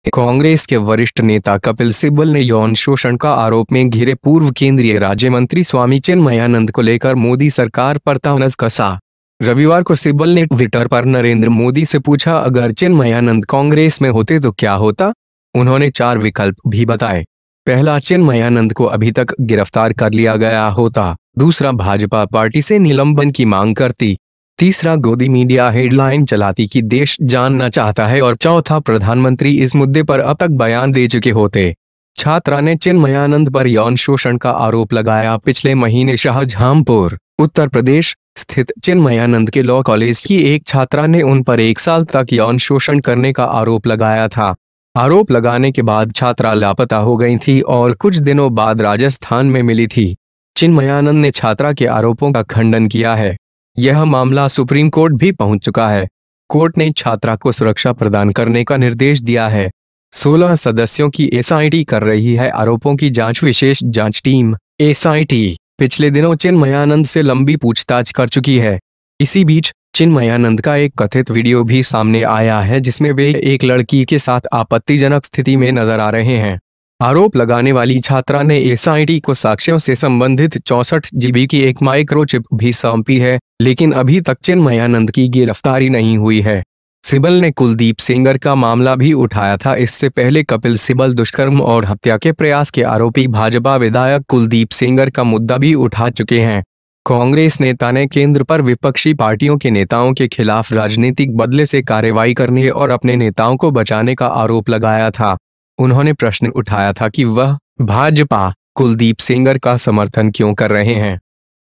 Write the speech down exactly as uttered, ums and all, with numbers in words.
कांग्रेस के वरिष्ठ नेता कपिल सिब्बल ने यौन शोषण का आरोप में घिरे पूर्व केंद्रीय राज्य मंत्री स्वामी चिन्मयानंद को लेकर मोदी सरकार पर तंज कसा। रविवार को सिब्बल ने ट्विटर पर नरेंद्र मोदी से पूछा, अगर चिन्मयानंद कांग्रेस में होते तो क्या होता। उन्होंने चार विकल्प भी बताए। पहला, चिन्मयानंद को अभी तक गिरफ्तार कर लिया गया होता। दूसरा, भाजपा पार्टी से निलंबन की मांग करती। तीसरा, गोदी मीडिया हेडलाइन चलाती कि देश जानना चाहता है। और चौथा, प्रधानमंत्री इस मुद्दे पर अब तक बयान दे चुके होते। छात्रा ने चिन्मयानंद पर यौन शोषण का आरोप लगाया। पिछले महीने शाहजहांपुर, उत्तर प्रदेश स्थित चिन्मयानंद के लॉ कॉलेज की एक छात्रा ने उन पर एक साल तक यौन शोषण करने का आरोप लगाया था। आरोप लगाने के बाद छात्रा लापता हो गई थी और कुछ दिनों बाद राजस्थान में मिली थी। चिन्मयानंद ने छात्रा के आरोपों का खंडन किया है। यह मामला सुप्रीम कोर्ट भी पहुंच चुका है। कोर्ट ने छात्रा को सुरक्षा प्रदान करने का निर्देश दिया है। सोलह सदस्यों की एसआईटी कर रही है आरोपों की जांच। विशेष जांच टीम एसआईटी पिछले दिनों चिन्मयानंद से लंबी पूछताछ कर चुकी है। इसी बीच चिन्मयानंद का एक कथित वीडियो भी सामने आया है जिसमें वे एक लड़की के साथ आपत्तिजनक स्थिति में नजर आ रहे हैं। आरोप लगाने वाली छात्रा ने एसआईटी को साक्ष्यों से संबंधित चौसठ जीबी की एक माइक्रोचिप भी सौंपी है, लेकिन अभी तक चिन्मयानंद की गिरफ्तारी नहीं हुई है। सिब्बल ने कुलदीप सेंगर का मामला भी उठाया था। इससे पहले कपिल सिब्बल दुष्कर्म और हत्या के प्रयास के आरोपी भाजपा विधायक कुलदीप सेंगर का मुद्दा भी उठा चुके हैं। कांग्रेस नेता ने केंद्र पर विपक्षी पार्टियों के नेताओं के खिलाफ राजनीतिक बदले से कार्रवाई करने और अपने नेताओं को बचाने का आरोप लगाया था। उन्होंने प्रश्न उठाया था कि वह भाजपा कुलदीप सेंगर का समर्थन क्यों कर रहे हैं।